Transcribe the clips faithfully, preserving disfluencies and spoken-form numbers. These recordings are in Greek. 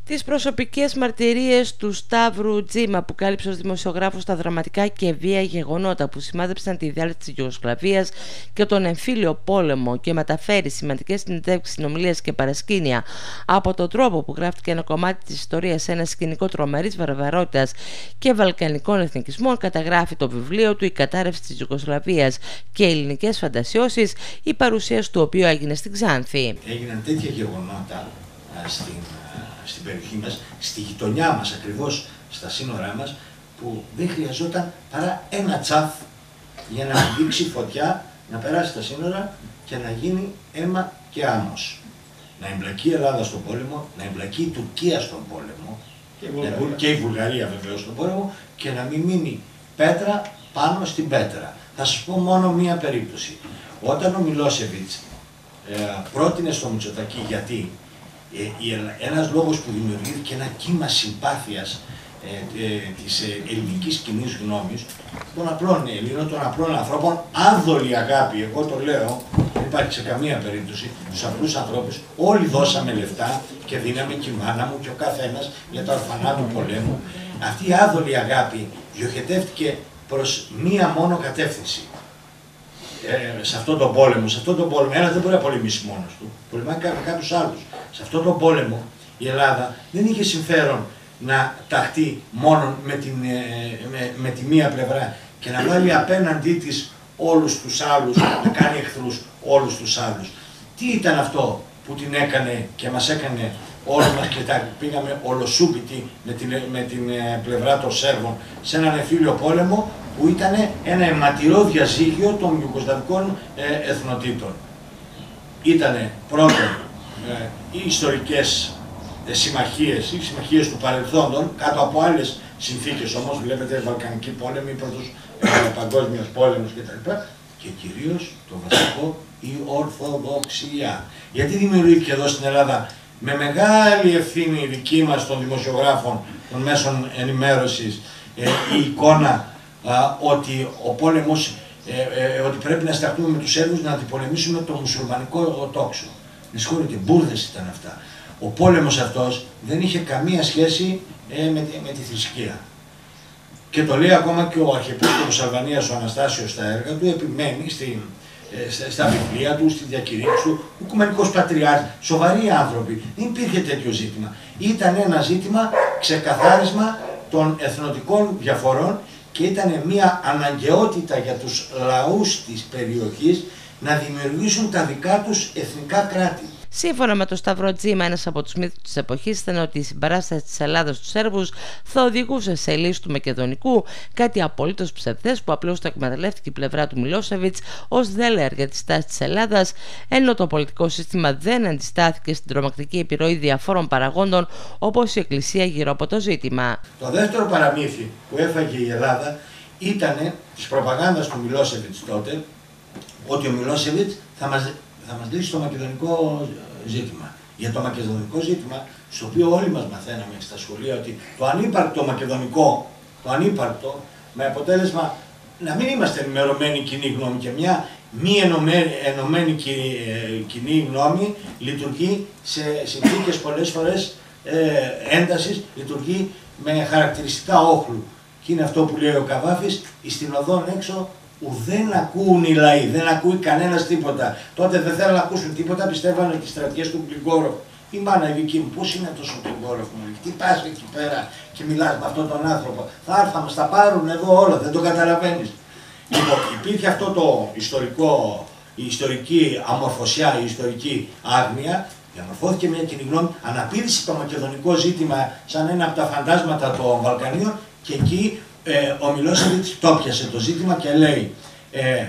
Τις προσωπικές μαρτυρίες του Σταύρου Τζίμα που κάλυψε ως δημοσιογράφος τα δραματικά και βία γεγονότα που σημάδεψαν τη διάρκεια της Ιουγκοσλαβίας και τον εμφύλιο πόλεμο και μεταφέρει σημαντικές συνεντεύξεις, συνομιλίες και παρασκήνια από τον τρόπο που γράφτηκε ένα κομμάτι της ιστορίας σε ένα σκηνικό τρομερής βαρβαρότητας και βαλκανικών εθνικισμών, καταγράφει το βιβλίο του «Η κατάρρευση της Ιουγκοσλαβίας και ελληνικές φαντασιώσεις», η παρουσίαση του οποίου έγινε στην Ξάνθη. Έγιναν τέτοια γεγονότα στην στην περιοχή μας, στη γειτονιά μας ακριβώς, στα σύνορά μας, που δεν χρειαζόταν παρά ένα τσαφ για να δείξει φωτιά, να περάσει τα σύνορα και να γίνει αίμα και άμμος. Να εμπλακεί η Ελλάδα στον πόλεμο, να εμπλακεί η Τουρκία στον πόλεμο και η Βουλγαρία, και η Βουλγαρία βεβαίως στον πόλεμο, και να μην μείνει πέτρα πάνω στην πέτρα. Θα σας πω μόνο μία περίπτωση. Όταν ο Μιλόσεβιτς ε, πρότεινε στο Μητσοτακή, γιατί Ε, ένας λόγος που δημιουργήθηκε ένα κύμα συμπάθειας ε, ε, της ε, ελληνικής κοινής γνώμης, των απλών Ελλήνων, των απλών ανθρώπων, άδολη αγάπη, εγώ το λέω, δεν υπάρχει σε καμία περίπτωση, τους απλούς ανθρώπους, όλοι δώσαμε λεφτά και δίναμε και η μάνα μου και ο καθένας για τα ορφανά του πολέμου. Αυτή η άδολη αγάπη διοχετεύτηκε προς μία μόνο κατεύθυνση. Ε, σε αυτόν τον πόλεμο, σε αυτόν τον πόλεμο, ένας δεν μπορεί να πολεμήσει μόνος του, πολεμάει με κάποιους άλλους. Σε αυτόν τον πόλεμο η Ελλάδα δεν είχε συμφέρον να ταχθεί μόνο με, την, με, με τη μία πλευρά και να βάλει απέναντί της όλους τους άλλους, να κάνει εχθρούς όλους τους άλλους. Τι ήταν αυτό που την έκανε και μας έκανε όλοι μας και τα πήγαμε ολοσούπητοι με την, με την πλευρά των Σέρβων σε έναν εμφύλιο πόλεμο που ήταν ένα αιματηρό διαζύγιο των ιουγκοσλαβικών ε, εθνοτήτων. Ήτανε πρώτον ε, οι ιστορικές ε, συμμαχίες, οι συμμαχίες του παρελθόντων, κάτω από άλλες συνθήκες όμως, βλέπετε Βαλκανική πόλεμη, πρώτος ε, παγκόσμιος πόλεμος κτλ. Και κυρίως το βασικό, η Ορθοδοξία. Γιατί δημιουργήθηκε εδώ στην Ελλάδα με μεγάλη ευθύνη δική μας των δημοσιογράφων, των μέσων ενημέρωσης, ε, η εικόνα α, ότι ο πόλεμος, ε, ε, ότι πρέπει να σταθούμε με τους Σέρβους να αντιπολεμήσουμε το μουσουλμανικό τόξο. Με συγχωρείτε, μπουρδες ήταν αυτά. Ο πόλεμος αυτός δεν είχε καμία σχέση ε, με, τη, με τη θρησκεία. Και το λέει ακόμα και ο Αρχιεπίσκοπος Αλβανίας, ο Αναστάσιος, στα έργα του, επιμένει στην, ε, στα, στα βιβλία του, στη διακηρύξη του, ο Οικουμενικός Πατριάρχης, σοβαροί άνθρωποι. Δεν υπήρχε τέτοιο ζήτημα. Ήταν ένα ζήτημα ξεκαθάρισμα των εθνοτικών διαφορών και ήταν μια αναγκαιότητα για τους λαούς της περιοχής να δημιουργήσουν τα δικά τους εθνικά κράτη. Σύμφωνα με τον Σταύρο Τζίμα, ένας από τους μύθους της εποχής ήταν ότι η συμπαράσταση της Ελλάδας στους Σέρβους θα οδηγούσε σε λύση του Μακεδονικού, κάτι απολύτως ψευδές που απλώς το εκμεταλλεύτηκε η πλευρά του Μιλόσεβιτς ως δέλεαρ για τη στάση της Ελλάδας, ενώ το πολιτικό σύστημα δεν αντιστάθηκε στην τρομακτική επιρροή διαφόρων παραγόντων όπως η Εκκλησία γύρω από το ζήτημα. Το δεύτερο παραμύθι που έφαγε η Ελλάδα ήταν της προπαγάνδας του Μιλόσεβιτς τότε, ότι ο Μιλόσεβιτς θα μας θα μας λύσει το μακεδονικό ζήτημα. Για το μακεδονικό ζήτημα, στο οποίο όλοι μας μαθαίναμε στα σχολεία, ότι το ανύπαρκτο μακεδονικό, το ανύπαρκτο, με αποτέλεσμα να μην είμαστε ενημερωμένοι κοινή γνώμη και μια μη ενωμένη κοινή γνώμη λειτουργεί σε συνθήκες πολλές φορές ε, έντασης, λειτουργεί με χαρακτηριστικά όχλου. Και είναι αυτό που λέει ο Καβάφης, στην οδόν έξω ουδέν ακούν οι λαοί, δεν ακούει κανένας τίποτα. Τότε δεν θέλουν να ακούσουν τίποτα, πιστεύανε τις στρατιές του Γκλιγκόροφ. Η μάνα η δική μου, πώς είναι αυτός ο Γκλιγκόροφ μου, τι πας εκεί πέρα και μιλάς με αυτόν τον άνθρωπο. Θα έρθουν, μας τα πάρουν εδώ όλα, δεν το καταλαβαίνεις. Λοιπόν, υπήρχε αυτό το ιστορικό, η ιστορική αμορφωσιά, η ιστορική άγνοια, διαμορφώθηκε μια κοινή γνώμη, αναπήδησε το μακεδονικό ζήτημα σαν ένα από τα φαντάσματα των Βαλκανίων και εκεί Ε, ο Μιλόσεβιτς το πιασε το ζήτημα και λέει ε,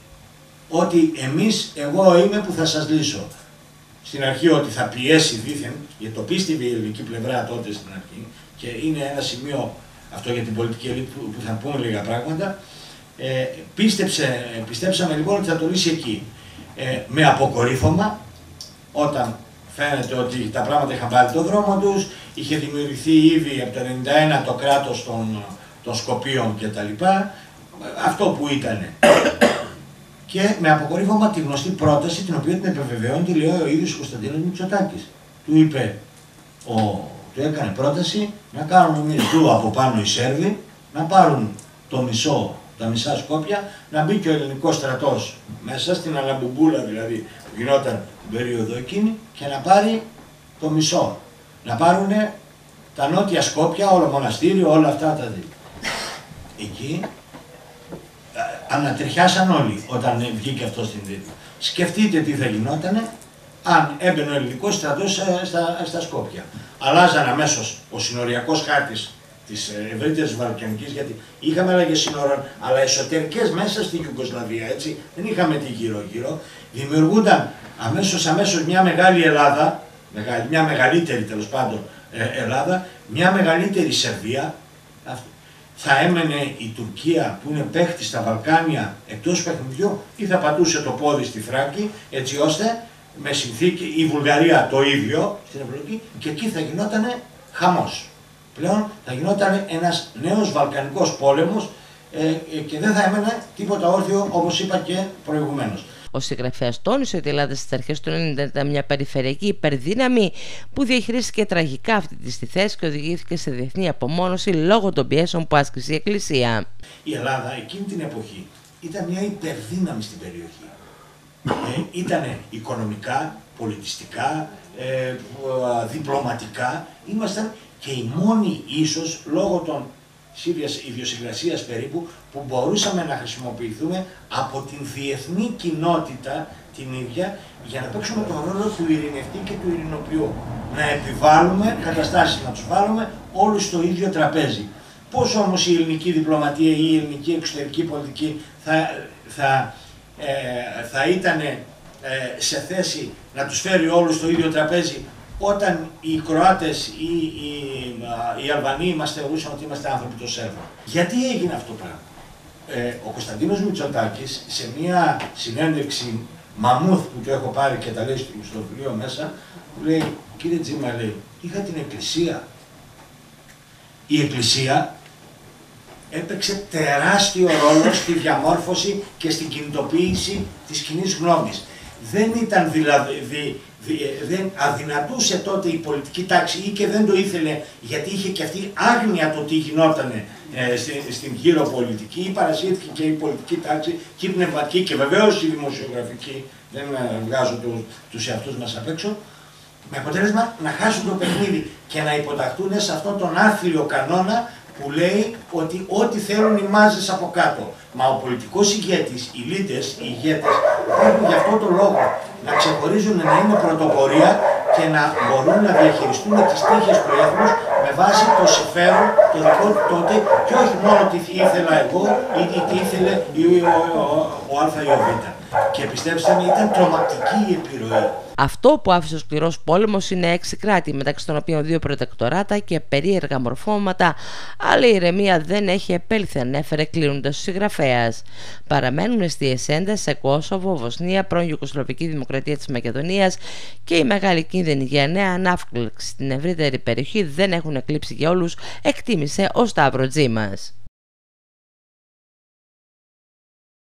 ότι εμείς, εγώ είμαι που θα σας λύσω. Στην αρχή ότι θα πιέσει δήθεν, γιατί το πίστευε η ελληνική πλευρά τότε στην αρχή και είναι ένα σημείο αυτό για την πολιτική ελίτ που, που θα πούμε λίγα πράγματα. Ε, πίστεψε, πιστέψαμε λοιπόν ότι θα το λύσει εκεί. Ε, με αποκορύφωμα, όταν φαίνεται ότι τα πράγματα είχαν πάρει το δρόμο τους, είχε δημιουργηθεί ήδη από το ενενήντα ένα το κράτος των των Σκοπίων και τα λοιπά, αυτό που ήτανε. Και με αποκορύφωμα τη γνωστή πρόταση, την οποία την επιβεβαιώνει, τη λέει ο ίδιος ο Κωνσταντίνος Μητσοτάκης. Του είπε ο του έκανε πρόταση να κάνουν μισθού από πάνω οι Σέρβοι, να πάρουν το μισό, τα μισά Σκόπια, να μπει και ο ελληνικός στρατός μέσα στην Αλαμπουμπούλα δηλαδή που γινόταν την περίοδο εκείνη και να πάρει το μισό. Να πάρουν τα νότια Σκόπια, όλο μοναστήριο, όλα αυτά τα δύο. Εκεί ανατριχιάσαν όλοι όταν βγήκε αυτό στην δίπλα. Σκεφτείτε τι θα γινότανε αν έμπαινε ο ελληνικός στρατός στα, στα Σκόπια. Αλλάζαν αμέσως ο συνοριακός χάρτης της ευρύτερης Βαλκανικής, γιατί είχαμε αλλαγές σύνορων, αλλά εσωτερικές μέσα στην Ιουγκοσλαβία, έτσι, δεν είχαμε τη γύρω-γύρω. Δημιουργούνταν αμέσως, αμέσως μια μεγάλη Ελλάδα, μια μεγαλύτερη τέλος πάντων Ελλάδα, μια μεγαλύτερη Σερβία. Θα έμενε η Τουρκία που είναι παίχτη στα Βαλκάνια εκτός παιχνιδιού ή θα πατούσε το πόδι στη Θράκη, έτσι ώστε με συνθήκη η Βουλγαρία το ίδιο στην εμπλοκή και εκεί θα γινόταν χαμός. Πλέον θα γινόταν ένας νέος Βαλκανικός πόλεμος ε, ε, και δεν θα έμενε τίποτα όρθιο, όπως είπα και προηγουμένως. Ο συγγραφέας τόνισε ότι η Ελλάδα στις αρχές του ενενήντα ήταν μια περιφερειακή υπερδύναμη που διαχειρίστηκε τραγικά αυτή τη θέση και οδηγήθηκε σε διεθνή απομόνωση λόγω των πιέσεων που άσκησε η Εκκλησία. Η Ελλάδα εκείνη την εποχή ήταν μια υπερδύναμη στην περιοχή. Ε, ήτανε οικονομικά, πολιτιστικά, ε, διπλωματικά, ήμασταν και οι μόνοι ίσως λόγω των ιδιοσυγκρασίας περίπου που μπορούσαμε να χρησιμοποιηθούμε από την διεθνή κοινότητα την ίδια για να παίξουμε τον ρόλο του ειρηνευτή και του ειρηνοποιού. Να επιβάλλουμε καταστάσεις, να τους βάλουμε όλους στο ίδιο τραπέζι. Πώς όμως η ελληνική διπλωματία ή η ελληνική εξωτερική πολιτική θα, θα, ε, θα ήταν ε, σε θέση να τους φέρει όλους στο ίδιο τραπέζι όταν οι Κροάτες ή οι, οι Αλβανοί μας θεωρούσαν ότι είμαστε άνθρωποι των Σέρβων. Γιατί έγινε αυτό το πράγμα. Ε, ο Κωνσταντίνος Μητσοτάκης σε μια συνέντευξη μαμούθ που το έχω πάρει και τα λέει στο βιβλίο μέσα, που λέει, κύριε Τζίμα, λέει, είχα την Εκκλησία. Η Εκκλησία έπαιξε τεράστιο ρόλο στη διαμόρφωση και στην κινητοποίηση της κοινής γνώμης. Δεν ήταν δηλαδή, δι, δι, δεν αδυνατούσε τότε η πολιτική τάξη ή και δεν το ήθελε γιατί είχε και αυτή άγνοια το τι γινότανε ε, στην, στην γύρω πολιτική, ή παρασύρθηκε και η πολιτική τάξη και η πνευματική και βεβαίως η δημοσιογραφική, δεν βγάζω το, τους εαυτούς μας απ' έξω, με αποτέλεσμα να χάσουν το παιχνίδι και να υποταχθούν σε αυτόν τον άθλιο κανόνα που λέει ότι ό,τι θέλουν οι μάζες από κάτω. Μα ο πολιτικός ηγέτης, οι λύτες, οι ηγέτες πρέπει γι' αυτό το λόγο να ξεχωρίζουν, να είναι πρωτοπορία και να μπορούν να διαχειριστούν τις τύχες του έθνους με βάση το συμφέρον το δικό του τότε και όχι μόνο τι ήθελα εγώ ή τι ήθελε ο, ο, ο, ο Α ή ο Β. Και πιστέψτε με, ήταν τρομακτική η επιρροή. Αυτό που άφησε ο σκληρός πόλεμος είναι έξι κράτη, μεταξύ των οποίων δύο προτεκτοράτα και περίεργα μορφώματα, αλλά η ηρεμία δεν έχει επέλθει, ανέφερε κλείνοντας ο συγγραφέας. Παραμένουν εστίες έντασης σε Κόσοβο, Βοσνία, πρώην Ιουγκοσλαβική Δημοκρατία της Μακεδονίας και οι μεγάλοι κίνδυνοι για νέα ανάφλεξη στην ευρύτερη περιοχή δεν έχουν εκλείψει για όλους, εκτίμησε ο Σταύρο Τζίμας.